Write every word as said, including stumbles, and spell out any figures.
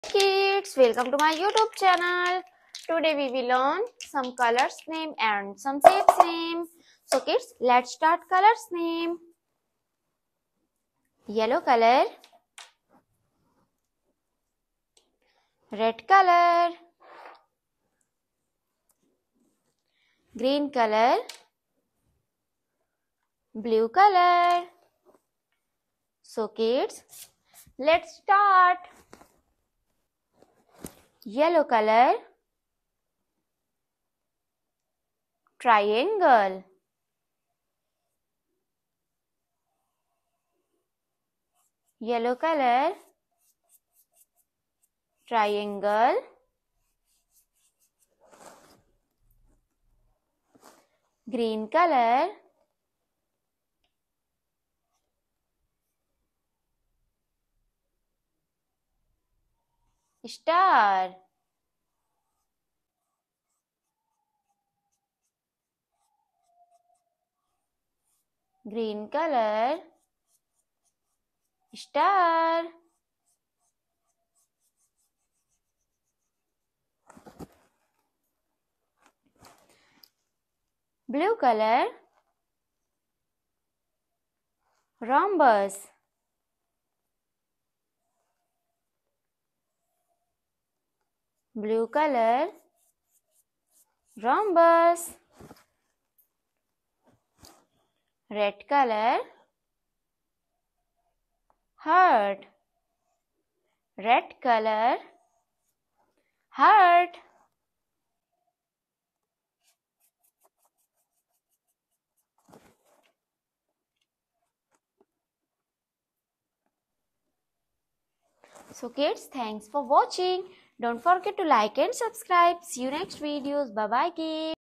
Kids, welcome to my YouTube channel. Today we will learn some colors name and some shapes name. So kids, let's start colors name. Yellow color, red color, green color, blue color. So kids, let's start. Yellow color, triangle. Yellow color, triangle. Green color, star. Green color, star. Blue color, rhombus. Blue color, rhombus. Red color, heart. Red color, heart. So kids, thanks for watching. Don't forget to like and subscribe. See you next videos. Bye bye kids.